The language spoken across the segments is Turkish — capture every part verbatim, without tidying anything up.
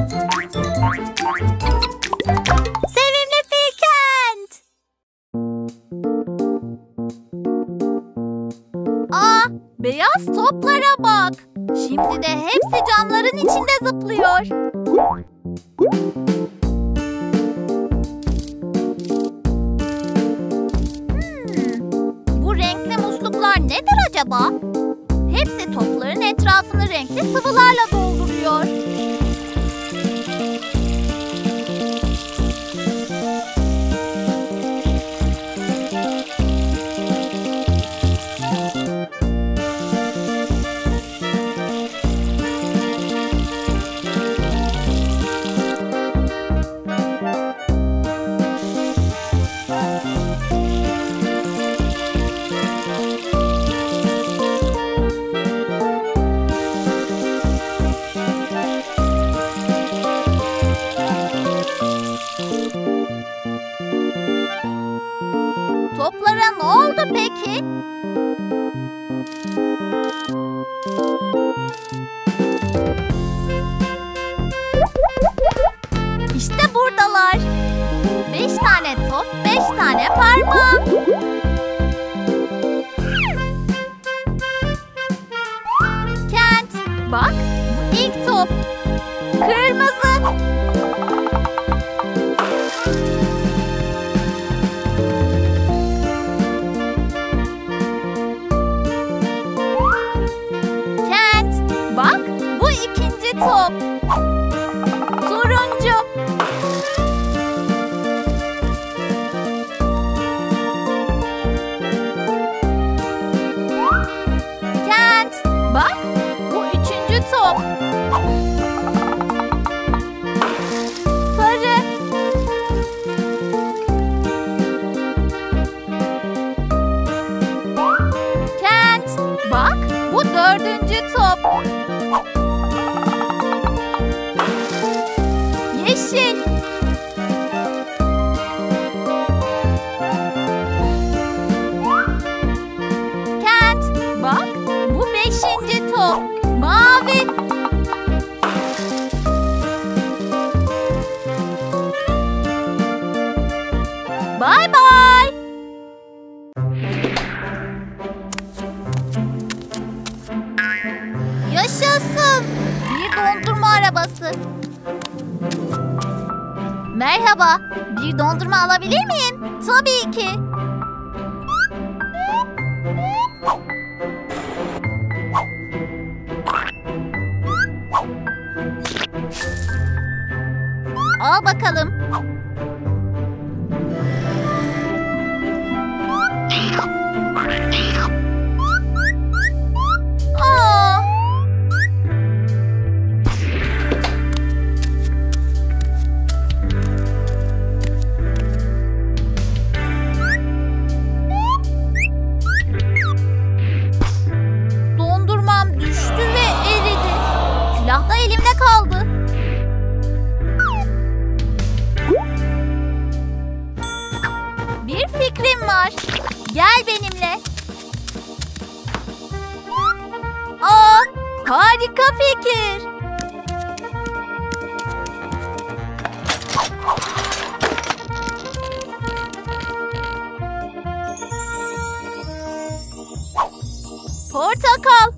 Sevimli Firkent. Aa, beyaz toplara bak. Şimdi de hepsi camların içinde zıplıyor. Hmm, bu renkli musluklar nedir acaba? Hepsi topların etrafını renkli sıvılarla dolduruyor. Toplara ne oldu peki? İşte buradalar. Beş tane top, beş tane parmağım. Kent, bak bu ilk top. Kırmızı. Bak, bu ikinci top. Turuncu. Kent, bak, bu üçüncü top. Sarı. Kent, bak, bu dördüncü top. Yeşil. Kent, bak, bu beşinci top. Mavi. Bye bye. Yaşasın. Bir dondurma arabası. Merhaba. Bir dondurma alabilir miyim? Tabii ki. Al bakalım. Aa. Dondurmam düştü ve eridi. Külah da elimde kaldı. Bir fikrim var. Gel benimle. Aa, harika fikir. Portakal.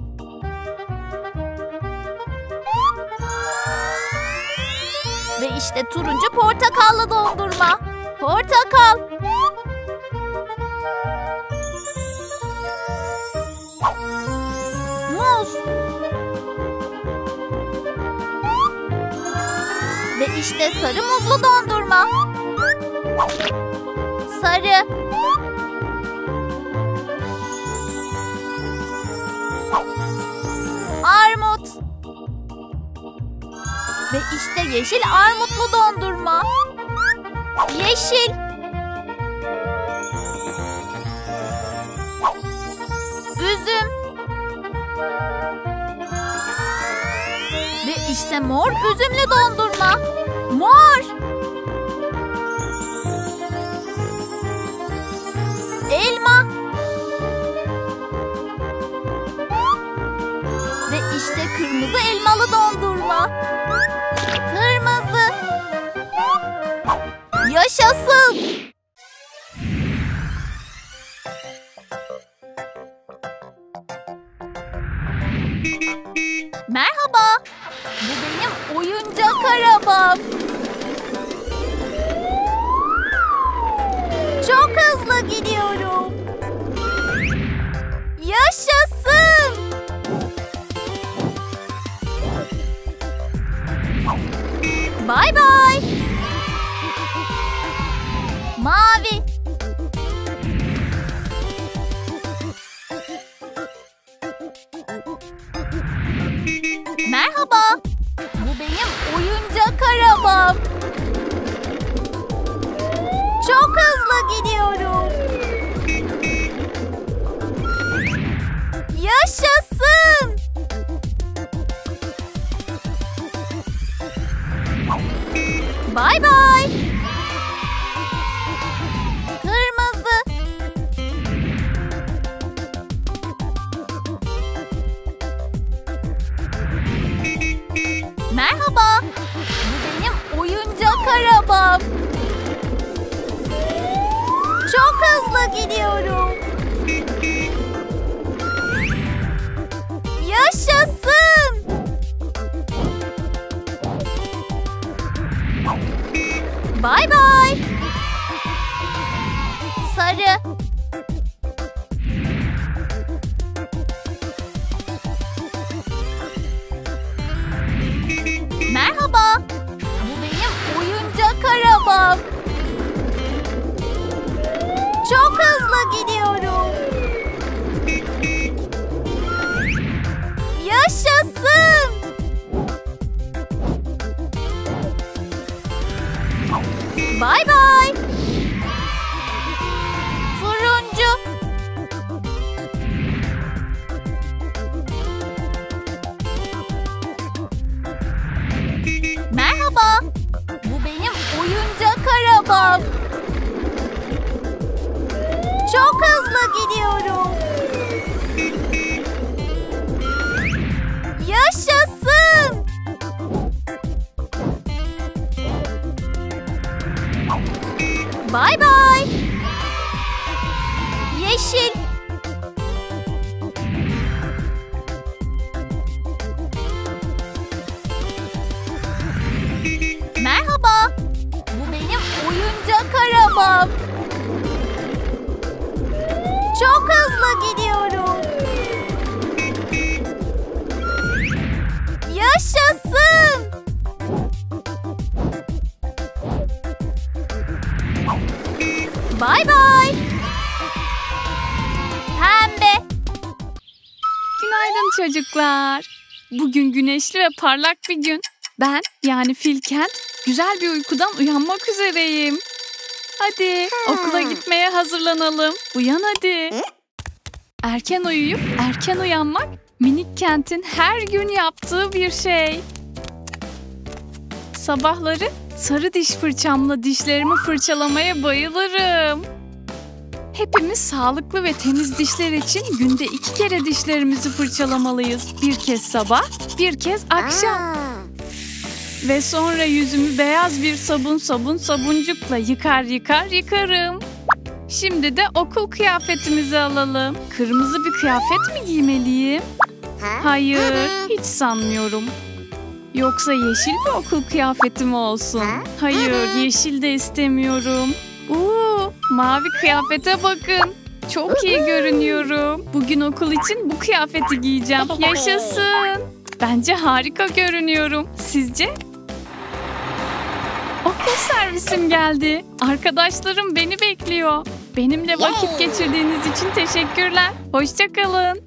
Ve işte turuncu portakallı dondurma. Portakal. Muz. Ve işte sarı muzlu dondurma. Sarı. Armut. Ve işte yeşil armutlu dondurma. Yeşil. Üzüm. Ve işte mor üzümlü dondurma. Mor. Elma. Ve işte kırmızı elmalı dondurma. arabam. Çok hızlı gidiyorum. Yaşasın. Bay bay. Mavi. Merhaba. Bu benim oyuncak arabam. Çok hızlı gidiyorum. Yaşasın. Bay bay. Kırmızı. Merhaba. Bu benim oyuncak arabam. Çok hızlı gidiyorum. Yaşasın. Bay bay. Sarı. Merhaba. Bu benim oyuncak arabam. Çok hızlı gidiyorum. Yaşasın. Bay bay. Turuncu. Merhaba. Bu benim oyuncak arabam. Çok hızlı gidiyorum. Yaşasın. Bay bay. Yeşil. Merhaba. Bu benim oyuncak arabam. Çok hızlı gidiyorum. Yaşasın. Bay bay. Pembe. Günaydın çocuklar. Bugün güneşli ve parlak bir gün. Ben yani Filken güzel bir uykudan uyanmak üzereyim. Hadi okula gitmeye hazırlanalım. Uyan hadi. Erken uyuyup erken uyanmak minik Kent'in her gün yaptığı bir şey. Sabahları sarı diş fırçamla dişlerimi fırçalamaya bayılırım. Hepimiz sağlıklı ve temiz dişler için günde iki kere dişlerimizi fırçalamalıyız. Bir kez sabah, bir kez akşam. Ve sonra yüzümü beyaz bir sabun sabun sabuncukla yıkar yıkar yıkarım. Şimdi de okul kıyafetimizi alalım. Kırmızı bir kıyafet mi giymeliyim? Hayır, hiç sanmıyorum. Yoksa yeşil bir okul kıyafeti mi olsun? Hayır, yeşil de istemiyorum. Uuu, mavi kıyafete bakın. Çok iyi görünüyorum. Bugün okul için bu kıyafeti giyeceğim. Yaşasın. Bence harika görünüyorum. Sizce? Okul servisim geldi. Arkadaşlarım beni bekliyor. Benimle vakit geçirdiğiniz için teşekkürler. Hoşça kalın.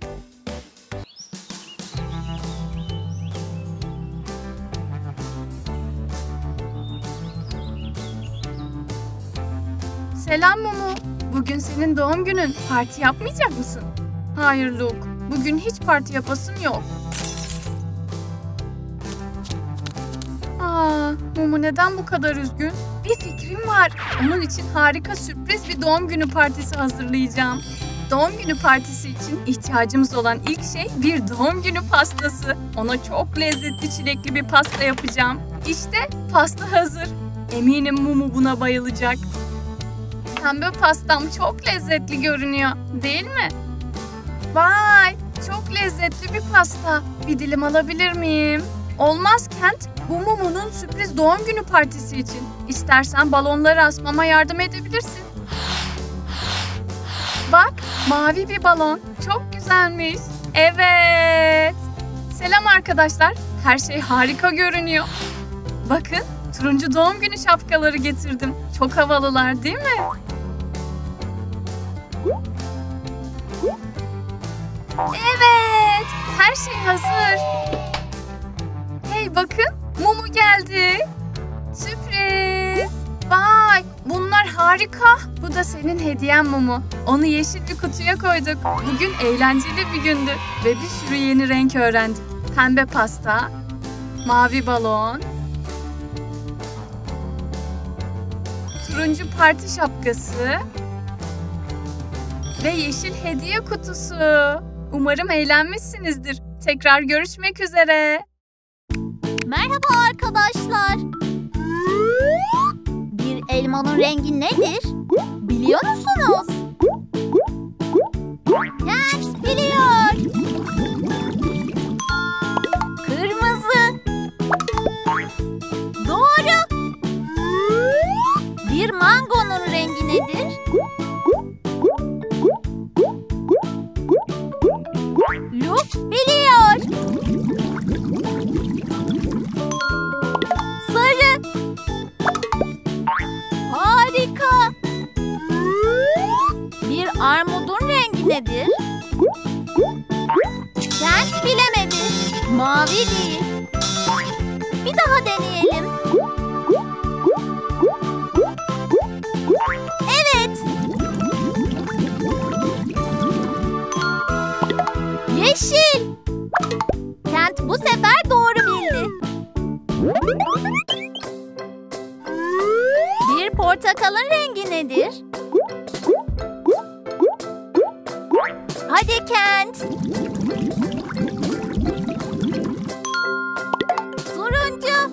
Selam Mumu. Bugün senin doğum günün. Parti yapmayacak mısın? Hayır Luke. Bugün hiç parti yapasım yok. Aa, Mumu neden bu kadar üzgün? Bir fikrim var. Onun için harika sürpriz bir doğum günü partisi hazırlayacağım. Doğum günü partisi için ihtiyacımız olan ilk şey bir doğum günü pastası. Ona çok lezzetli çilekli bir pasta yapacağım. İşte pasta hazır. Eminim Mumu buna bayılacak. Pembe pastam çok lezzetli görünüyor, değil mi? Vay, çok lezzetli bir pasta. Bir dilim alabilir miyim? Olmaz Kent. Bu Mumu'nun sürpriz doğum günü partisi için. İstersen balonları asmama yardım edebilirsin. Bak, mavi bir balon. Çok güzelmiş. Evet. Selam arkadaşlar. Her şey harika görünüyor. Bakın, turuncu doğum günü şapkaları getirdim. Çok havalılar değil mi? Evet, her şey hazır. Hey bakın, Mumu geldi. Sürpriz. Vay, bunlar harika. Bu da senin hediyen Mumu. Onu yeşil bir kutuya koyduk. Bugün eğlenceli bir gündü ve bir sürü yeni renk öğrendik. Pembe pasta, mavi balon, turuncu parti şapkası ve yeşil hediye kutusu. Umarım eğlenmişsinizdir. Tekrar görüşmek üzere. Merhaba arkadaşlar. Bir elmanın rengi nedir? Biliyor musunuz? Kent biliyor. Kırmızı. Doğru. Bir mangonun rengi nedir? Luke biliyor. Sarı. Harika. Bir armudun rengi nedir? Kent bilemedi. Mavi değil. Bir daha deneyelim. Evet. Yeşil. Kent bu sefer doğru bildi. Bir portakalın rengi nedir? Hadi Kent. Turuncu.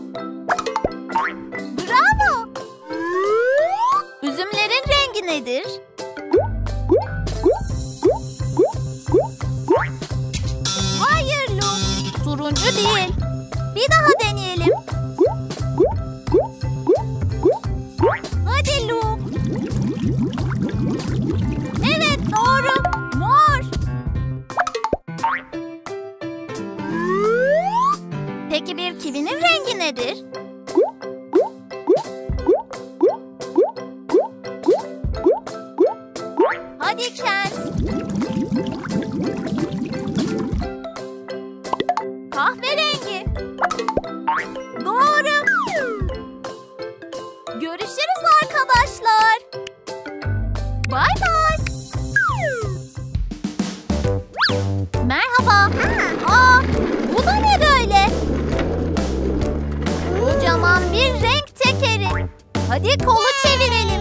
Bravo. Üzümlerin rengi nedir? Hayır Luke. Turuncu değil. Bir daha deneyelim. Hadi Luke. Evet doğru. Mor. Peki bir kivinin rengi nedir? Hadi Kent. Kahverengi. Doğru. Görüşürüz arkadaşlar. Bay bay. Merhaba. Aa, bu da ne böyle? Kocaman bir renk tekeri. Hadi kolu çevirelim.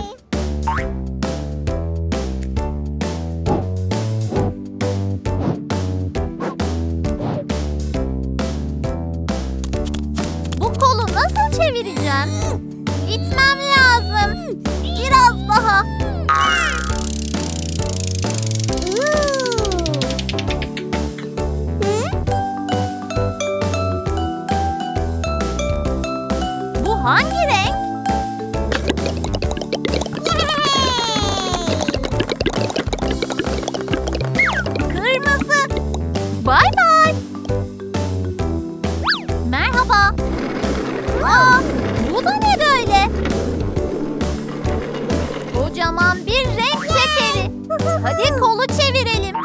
Bu kolu nasıl çevireceğim? İtmem lazım. Biraz daha. Bu hangi renk? Kırmızı. Bay bay. Merhaba. Aa, bu da ne böyle? Kocaman bir renk tekeri. Hadi kolu çevirelim.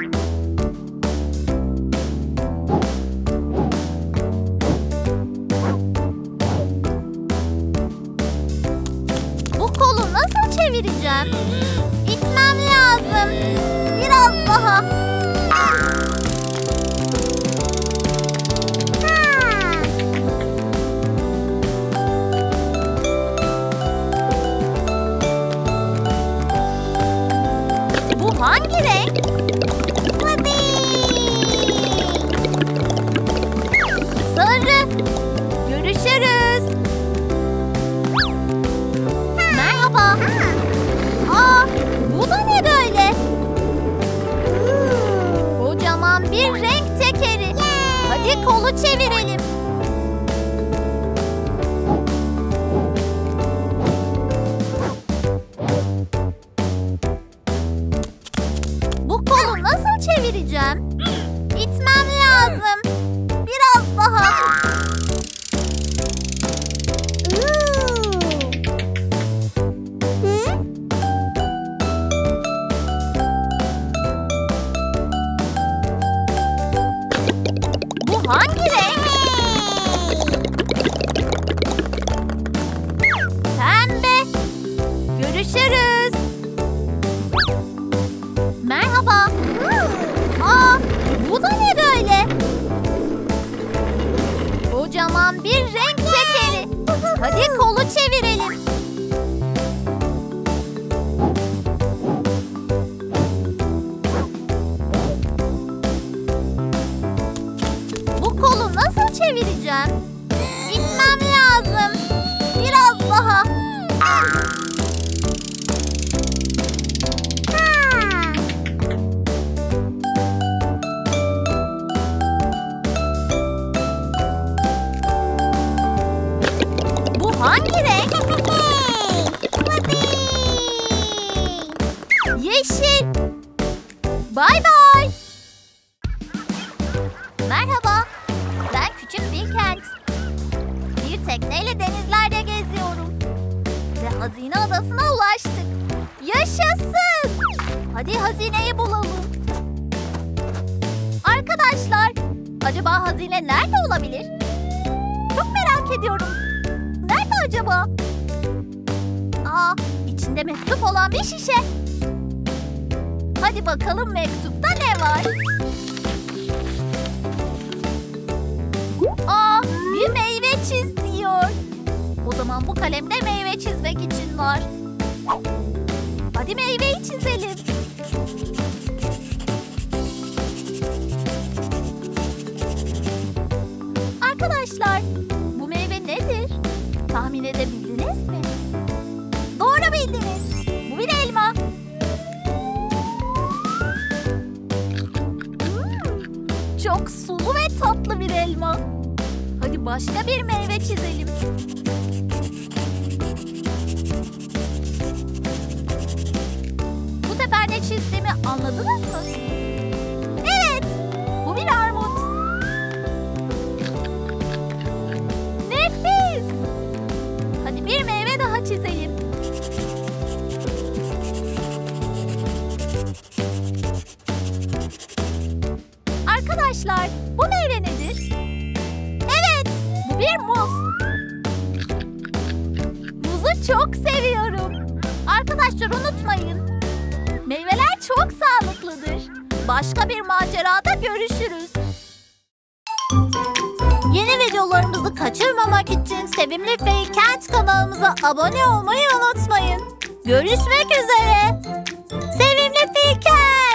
Bu kolu nasıl çevireceğim? İtmem lazım. Biraz daha. Bu hangi renk? Sarı. Görüşürüz. Merhaba. Aa, bu da ne böyle? Hadi kolu çevirelim. Bu kolu nasıl çevireceğim? İtmem lazım. Biraz daha. Bu hangi renk? Yeşil. Bay bay. Merhaba. Ben küçük bir kent. Bir tekneyle denizlerde geziyorum. Ve hazine adasına ulaştık. Yaşasın. Hadi hazineyi bulalım. Arkadaşlar, acaba hazine nerede olabilir? Çok merak ediyorum. Nerede acaba? Aa, içinde mektup olan bir şişe. Hadi bakalım mektupta ne var? Aa, bir meyve çiz diyor. O zaman bu kalemde meyve çizmek için var. Hadi meyveyi çizelim. Arkadaşlar, bu meyve nedir? Tahmin edebildiniz mi? Doğru bildiniz. Bu bir elma. Hmm, çok sulu ve tatlı bir elma. Hadi başka bir meyve çizelim. Bu sefer ne çizdiğimi anladınız mı? Evet, bu bir armut. Nefis! Hadi bir meyve daha çizelim. Arkadaşlar, bu meyve nedir? Evet, bu bir muz. Muzu çok seviyorum. Arkadaşlar unutmayın. Meyveler çok sağlıklıdır. Başka bir macerada görüşürüz. Yeni videolarımızı kaçırmamak için Sevimli Faye Kent kanalımıza abone olmayı unutmayın. Görüşmek üzere. Sevimli Faye Kent.